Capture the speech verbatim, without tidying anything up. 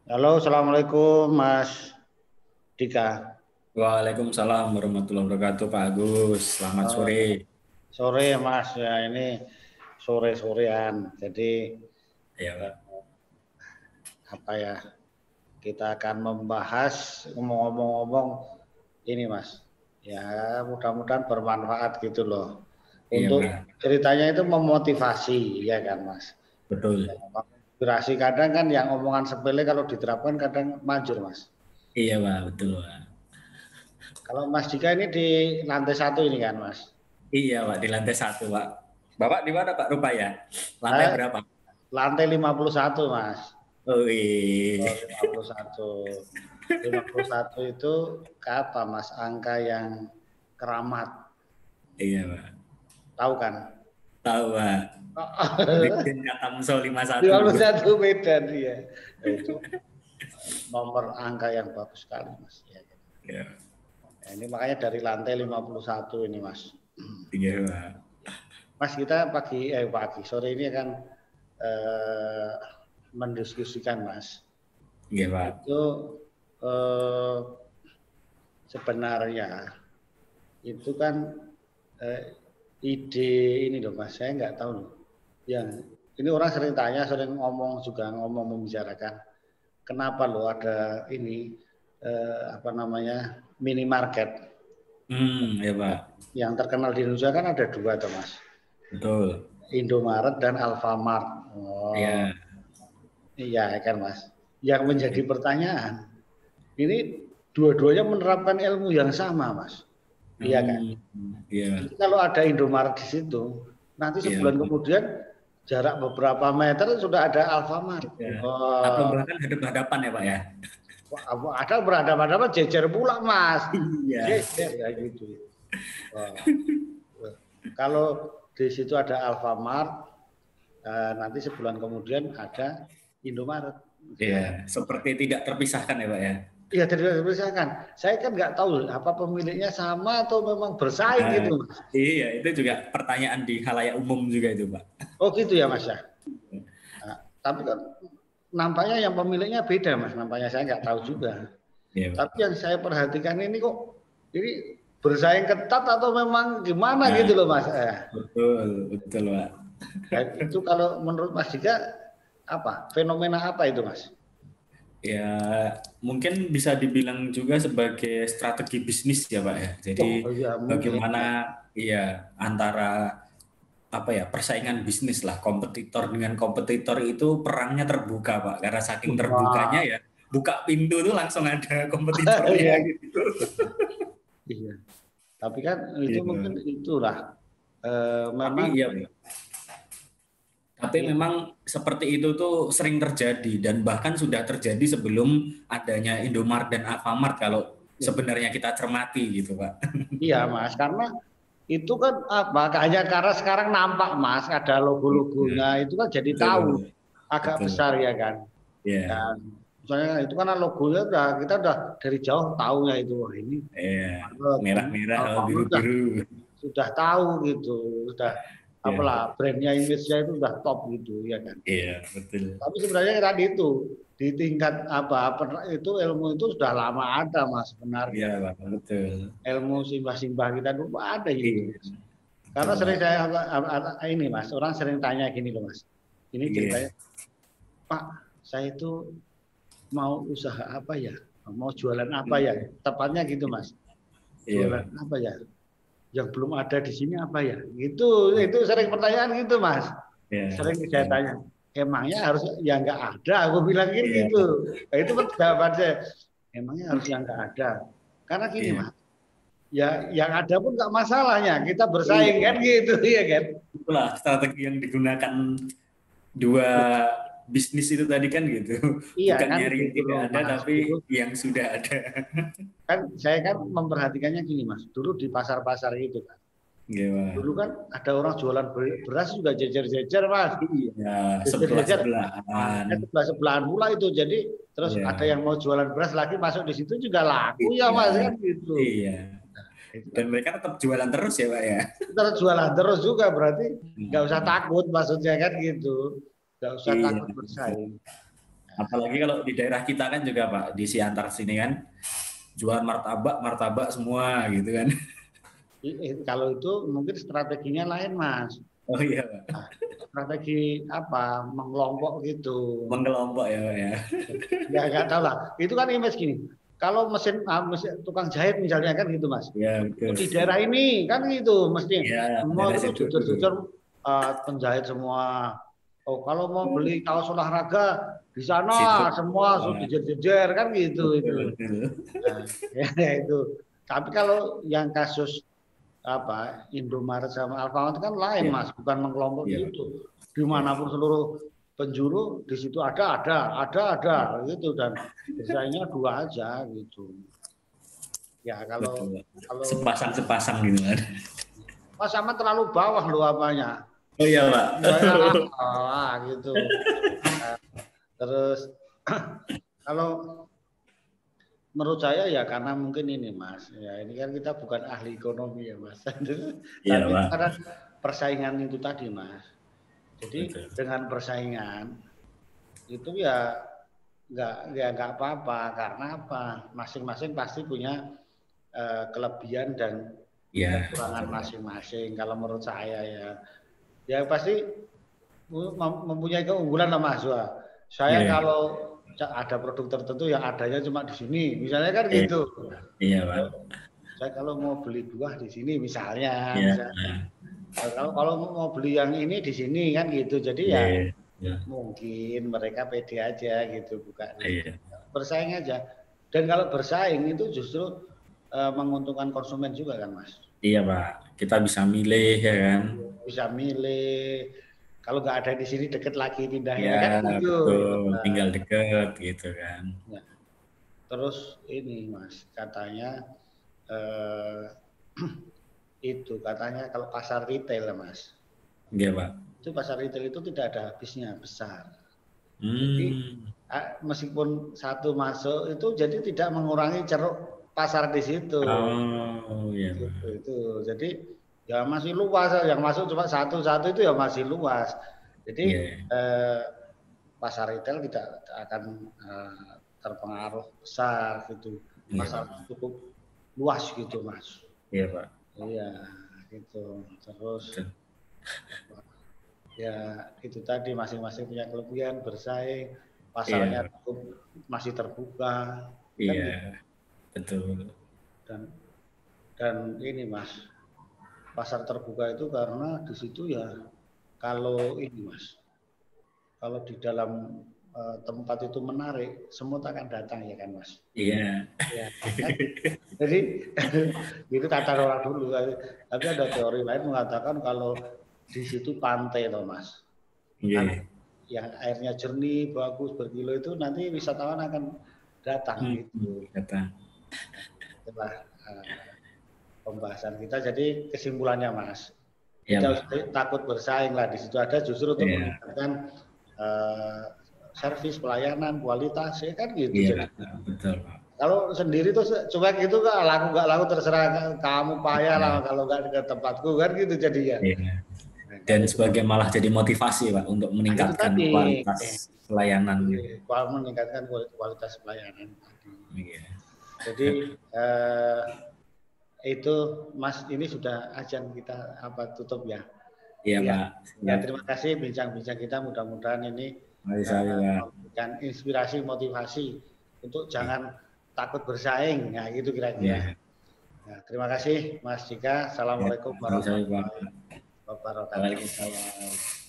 Halo, assalamualaikum Mas Dika. Waalaikumsalam warahmatullahi wabarakatuh, Pak Agus. Selamat Eh, sore. Sore Mas, ya ini sore-sorean. Jadi Ya, eh, Pak. apa ya? Kita akan membahas ngomong-ngomong ini Mas. Ya mudah-mudahan bermanfaat gitu loh. Iya, Untuk Pak. ceritanya itu memotivasi, ya kan Mas. Betul. Inspirasi kadang kan yang omongan sepele kalau diterapkan kadang manjur Mas. Iya, Pak. Betul, Pak. Kalau Mas Dika ini di lantai satu ini kan Mas. Iya, Pak. Di lantai satu, Pak. Bapak di mana, Pak? Rupanya? Lantai Saya berapa? lantai lima puluh satu Mas. Oh, iya. Oh, lima puluh satu. lima puluh satu itu apa Mas? Angka yang keramat. Iya, Pak. Tahu kan? Tahu, Pak. Bikin kata musuh lima puluh satu. lima puluh satu beda dia. Itu nomor angka yang bagus sekali Mas. Ya, gitu. Iya. Nah, ini makanya dari lantai lima puluh satu ini Mas. Iya, Pak. Mas kita pagi eh pagi sore ini kan eh, mendiskusikan Mas. Iya, Pak. Itu eh, sebenarnya itu kan eh, ide ini loh Mas, saya nggak tahu loh. Yang ini orang sering tanya, sering ngomong juga ngomong membicarakan kenapa loh ada ini eh, apa namanya minimarket Hmm, ya, Pak. yang terkenal di Indonesia kan ada dua tuh Mas, Betul. Indomaret dan Alfamart. Oh Iya. iya kan Mas. Yang menjadi pertanyaan ini dua-duanya menerapkan ilmu yang sama Mas. Iya kan. Hmm, iya. Jadi kalau ada Indomaret di situ, nanti Iya, sebulan Pak. kemudian jarak beberapa meter sudah ada Alfamart. Iya. Atau Oh, bahkan hadap-hadapan ya, Pak ya? ada berhadapan-hadapan jejer pula Mas. Iya. Jejer ya gitu. Oh, kalau di situ ada Alfamart, eh, nanti sebulan kemudian ada Indomaret. Iya, seperti tidak terpisahkan ya, Pak ya. Iya, tidak terpisahkan. Saya kan nggak tahu apa pemiliknya sama atau memang bersaing Nah, gitu Mas. iya, itu juga pertanyaan di halayak umum juga itu, Pak. Oh gitu ya Mas ya. Nah, tapi kan nampaknya yang pemiliknya beda Mas, nampaknya saya nggak tahu juga. Iya, Tapi Pak. yang saya perhatikan ini kok ini bersaing ketat atau memang gimana Nah, gitu loh Mas. Eh, betul, betul, Pak. dan itu kalau menurut Mas Dika apa? Fenomena apa itu Mas? Ya, mungkin bisa dibilang juga sebagai strategi bisnis ya, Pak ya. Oh Jadi iya mungkin bagaimana ya. ya antara apa ya persaingan bisnis lah kompetitor dengan kompetitor itu perangnya terbuka, Pak, karena saking terbukanya Wah, ya buka pintu tuh langsung ada kompetitornya iya, gitu. iya. Tapi kan itu mungkin Iya. itulah eh, Tapi memang iya, tapi ya, memang seperti itu tuh sering terjadi dan bahkan sudah terjadi sebelum adanya Indomaret dan Alfamart kalau ya, sebenarnya kita cermati gitu, Pak. iya Mas, karena itu kan apa? Hanya karena sekarang nampak Mas ada Iya, logo-logonya itu kan jadi tahu betul, agak betul. besar ya kan. Iya, Dan misalnya itu kan logonya udah kita udah dari jauh tahu ya itu wah ini iya. Alfamart, ini Merah-merah kalau Alfamart udah biru-biru. sudah tahu gitu, sudah Iya, apalah brandnya image-nya itu udah top gitu ya kan. iya, betul. Tapi sebenarnya tadi itu di tingkat apa itu ilmu itu sudah lama ada Mas Iya, sebenarnya. Pak, betul. Ilmu simbah-simbah kita dulu ada itu. Iya, Karena betul, sering Pak. saya ini Mas, orang sering tanya gini loh Mas. Ini ceritanya, Iya, Pak, saya itu mau usaha apa ya? Mau jualan apa ya? Tepatnya gitu Mas. iya, Jualan Pak. apa ya? Yang belum ada di sini apa ya? Itu itu sering pertanyaan gitu Mas. Iya, Sering saya tanya. Emangnya harus yang nggak ada? Aku bilang iya, gitu. Nah, itu jawaban saya. Emangnya harus yang nggak ada? Karena gini iya. Mas, ya yang ada pun nggak masalahnya. Kita bersaing Iya, kan gitu, ya kan? itulah strategi yang digunakan dua bisnis itu tadi kan gitu. Iya Bukan kan nyari yang gitu tidak loh ada, Mas. tapi Dulu yang sudah ada. kan saya kan memperhatikannya gini Mas. Dulu di pasar-pasar itu kan. Dulu Gimana? kan ada orang jualan beras juga jejer-jejer Mas. Iya, Jejer-jejer. Nah, sebelah-sebelahan. sebelah-sebelahan pula itu. Jadi terus ada Iya, yang mau jualan beras lagi masuk di situ juga laku ya iya, Mas kan gitu. iya. Itu kan Dan mereka tetap jualan terus ya, Pak ya. terus jualan terus juga berarti nggak usah Hmm, takut maksudnya kan gitu. Nggak usah takut iya, bersaing. Apalagi kalau di daerah kita kan juga Pak, di Siantar sini kan jualan martabak, martabak semua gitu kan. Kalau itu mungkin strateginya lain Mas. Oh iya Pak. Nah, strategi apa? Mengelompok gitu. Mengelompok ya Pak ya. Ya nggak tahu lah. Itu kan image gini. Kalau mesin, ah, mesin tukang jahit misalnya kan gitu Mas. Ya Oh, betul. di daerah ini kan gitu mesti Ya, semua daerah itu situ. jujur-jujur uh, penjahit semua. Oh kalau mau beli kaos olahraga di Situ. sana semua sudah jejer-jejer kan gitu itu. Betul, betul. Nah, ya, itu. Tapi kalau yang kasus apa Indomaret sama Alfamart kan lain Ya. Mas, bukan mengelompok Ya. gitu. Dimanapun seluruh penjuru di situ ada ada ada ada gitu dan bersaingnya dua aja gitu. Ya kalau Betul. kalau Sepasang-sepasang gitu kan. Mas sama terlalu bawah lu apanya. Oh iya Pak. Ah, gitu. Nah, terus kalau menurut saya ya karena mungkin ini Mas, ya ini kan kita bukan ahli ekonomi ya Mas. Iya Tapi Pak. karena persaingan itu tadi Mas. Jadi Betul. dengan persaingan itu ya nggak ya nggak apa-apa karena apa? Masing-masing pasti punya uh, kelebihan dan Ya, kekurangan masing-masing. Kalau menurut saya ya, ya pasti mempunyai keunggulan lah Mas. Wah, saya ya. kalau ada produk tertentu yang adanya cuma di sini, misalnya kan Ya. gitu. Iya Pak. Saya kalau mau beli buah di sini misalnya, Ya. misalnya. Kalau kalau mau beli yang ini di sini kan gitu. Jadi ya, Ya. Ya. mungkin mereka pede aja gitu, bukan Ya. bersaing aja. Dan kalau bersaing itu justru uh, menguntungkan konsumen juga kan Mas. Iya Pak, kita bisa milih ya kan. Bisa milih. Kalau nggak ada di sini deket lagi pindahnya Ya, kan gitu. betul. Nah, Tinggal deket gitu kan. ya. Terus ini Mas, katanya eh, itu katanya kalau pasar retail Mas. Iya Pak. Itu pasar retail itu tidak ada habisnya, besar. Hmm. Jadi meskipun satu masuk itu jadi tidak mengurangi ceruk pasar di situ. Oh iya. Gitu, itu. Jadi ya masih luas, yang masuk cuma satu-satu itu ya masih luas. Jadi yeah. eh, pasar retail tidak akan eh, terpengaruh besar gitu. Pasar yeah. cukup luas gitu Mas. Iya Pak. Iya gitu. Terus yeah. ya itu tadi masing-masing punya kelebihan, bersaing, pasarnya yeah. cukup masih terbuka. Iya. Yeah. Kan gitu. Betul. Dan dan ini Mas, pasar terbuka itu karena di situ ya kalau ini Mas, kalau di dalam uh, tempat itu menarik, semut akan datang ya kan Mas. Iya. Ya, kan? Jadi itu kata orang dulu. Tapi ada teori lain mengatakan kalau di situ pantai loh Mas. Iya. Kan, yang airnya jernih, bagus, berkilo itu nanti wisatawan akan datang hmm, gitu. Datang. Setelah uh, pembahasan kita, jadi kesimpulannya Mas, ya, kita harus takut bersaing lah di situ ada justru untuk ya. meningkatkan uh, servis pelayanan kualitas ya kan gitu. Ya, jadi, betul Pak. Kalau sendiri tuh cuek itu kan laku nggak laku terserah kamu payah ya. lah kalau nggak ke tempatku kan gitu jadi ya. ya. Dan sebagai malah jadi motivasi Pak untuk meningkatkan nah, kualitas eh, pelayanan. Eh, meningkatkan kualitas pelayanan. Ya. Jadi eh, itu Mas ini sudah ajan kita apa tutup ya. Iya ya, Pak. Ya, terima kasih bincang-bincang kita mudah-mudahan ini uh, memberikan inspirasi motivasi untuk jangan takut bersaing ya gitu kira-kira. Ya. Nah, terima kasih Mas Dika. Assalamualaikum ya, warahmatullahi wabarakatuh.